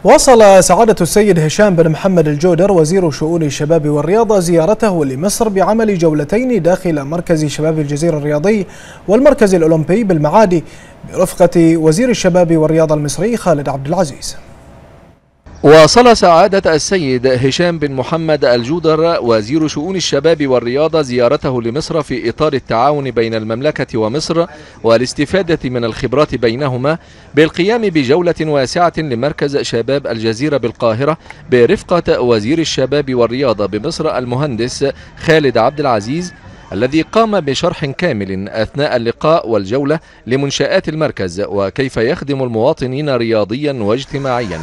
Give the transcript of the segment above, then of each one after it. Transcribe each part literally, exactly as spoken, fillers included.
واصل سعادة السيد هشام بن محمد الجودر وزير شؤون الشباب والرياضة زيارته لمصر بعمل جولتين داخل مركز شباب الجزيرة الرياضي والمركز الأولمبي بالمعادي برفقة وزير الشباب والرياضة المصري خالد عبد العزيز. واصل سعادة السيد هشام بن محمد الجودر وزير شؤون الشباب والرياضة زيارته لمصر في إطار التعاون بين المملكة ومصر والاستفادة من الخبرات بينهما بالقيام بجولة واسعة لمركز شباب الجزيرة بالقاهرة برفقة وزير الشباب والرياضة بمصر المهندس خالد عبد العزيز، الذي قام بشرح كامل أثناء اللقاء والجولة لمنشآت المركز وكيف يخدم المواطنين رياضيا واجتماعيا.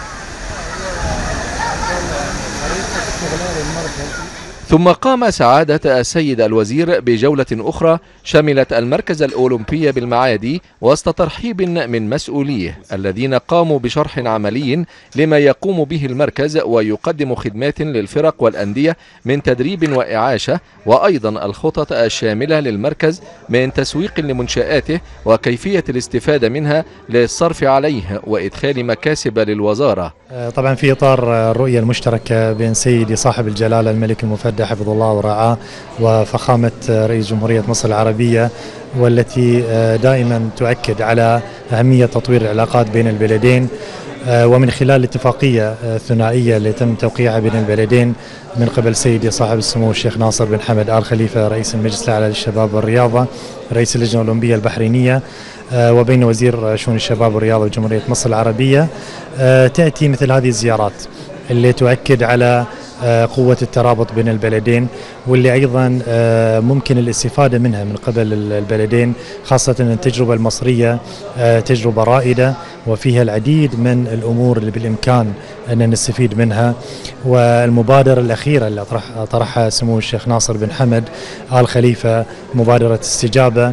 ثم قام سعادة السيد الوزير بجولة أخرى شملت المركز الأولمبي بالمعادي وسط ترحيب من مسؤوليه الذين قاموا بشرح عملي لما يقوم به المركز ويقدم خدمات للفرق والأندية من تدريب وإعاشة، وأيضا الخطط الشاملة للمركز من تسويق لمنشآته وكيفية الاستفادة منها للصرف عليه وإدخال مكاسب للوزارة. طبعا في إطار الرؤية المشتركة بين سيدي صاحب الجلالة الملك المفدى حفظه الله ورعاه وفخامة رئيس جمهورية مصر العربية، والتي دائما تؤكد على أهمية تطوير العلاقات بين البلدين، ومن خلال اتفاقية ثنائية اللي تم توقيعها بين البلدين من قبل سيدي صاحب السمو الشيخ ناصر بن حمد آل خليفة رئيس المجلس الأعلى للشباب والرياضة رئيس اللجنة الأولمبية البحرينية، وبين وزير شؤون الشباب والرياضة بجمهورية مصر العربية، تأتي مثل هذه الزيارات اللي تؤكد على قوة الترابط بين البلدين، واللي أيضا ممكن الاستفادة منها من قبل البلدين، خاصة أن التجربة المصرية تجربة رائدة وفيها العديد من الأمور اللي بالإمكان أن نستفيد منها. والمبادرة الأخيرة اللي طرحها سمو الشيخ ناصر بن حمد آل خليفة مبادرة استجابة،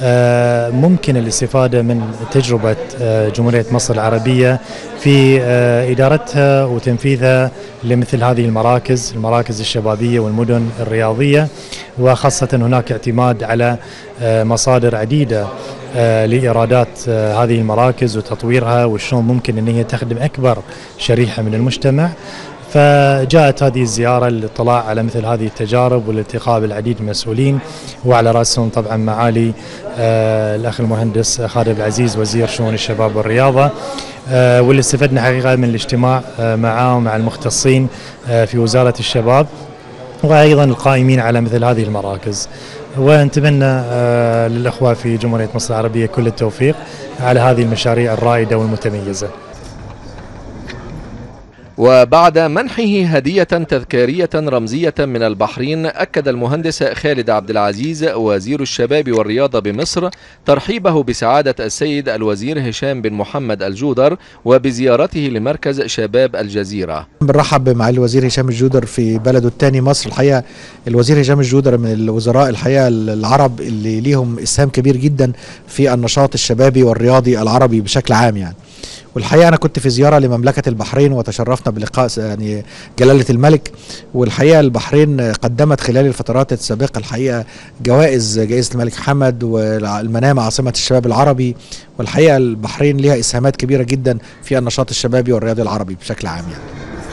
ممكن الاستفادة من تجربة جمهورية مصر العربية في إدارتها وتنفيذها لمثل هذه المراكز المراكز الشبابية والمدن الرياضية، وخاصة هناك اعتماد على مصادر عديدة لإيرادات هذه المراكز وتطويرها وشلون ممكن أن هي تخدم أكبر شريحة من المجتمع. فجاءت هذه الزيارة للاطلاع على مثل هذه التجارب والالتقاء بالعديد من المسؤولين، وعلى رأسهم طبعا معالي آه الأخ المهندس خالد عبد العزيز وزير شؤون الشباب والرياضة، آه واللي استفدنا حقيقة من الاجتماع آه معاه ومع المختصين آه في وزارة الشباب وأيضا القائمين على مثل هذه المراكز. ونتمنى آه للأخوة في جمهورية مصر العربية كل التوفيق على هذه المشاريع الرائدة والمتميزة. وبعد منحه هدية تذكارية رمزية من البحرين، أكد المهندس خالد عبد العزيز وزير الشباب والرياضة بمصر ترحيبه بسعادة السيد الوزير هشام بن محمد الجودر وبزيارته لمركز شباب الجزيرة. بنرحب بمعالي الوزير هشام الجودر في بلده الثاني مصر. الحقيقة الوزير هشام الجودر من الوزراء الحقيقة العرب اللي ليهم إسهام كبير جدا في النشاط الشبابي والرياضي العربي بشكل عام يعني. والحقيقة أنا كنت في زيارة لمملكة البحرين وتشرفنا بلقاء يعني جلالة الملك، والحقيقة البحرين قدمت خلال الفترات السابقة الحقيقة جوائز جائزة الملك حمد والمنامة عاصمة الشباب العربي، والحقيقة البحرين لها إسهامات كبيرة جدا في النشاط الشبابي والرياضي العربي بشكل عام يعني.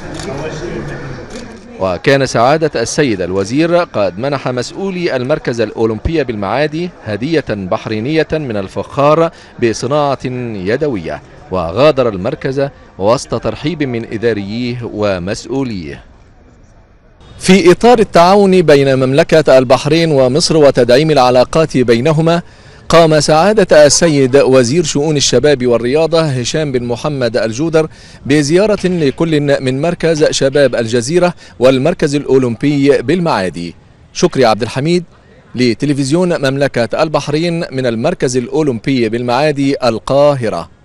وكان سعادة السيد الوزير قد منح مسؤولي المركز الأولمبي بالمعادي هدية بحرينية من الفخار بصناعة يدوية، وغادر المركز وسط ترحيب من إدارييه ومسؤوليه. في إطار التعاون بين مملكة البحرين ومصر وتدعيم العلاقات بينهما، قام سعادة السيد وزير شؤون الشباب والرياضة هشام بن محمد الجودر بزيارة لكل من مركز شباب الجزيرة والمركز الأولمبي بالمعادي. شكري عبد الحميد لتلفزيون مملكة البحرين من المركز الأولمبي بالمعادي القاهرة.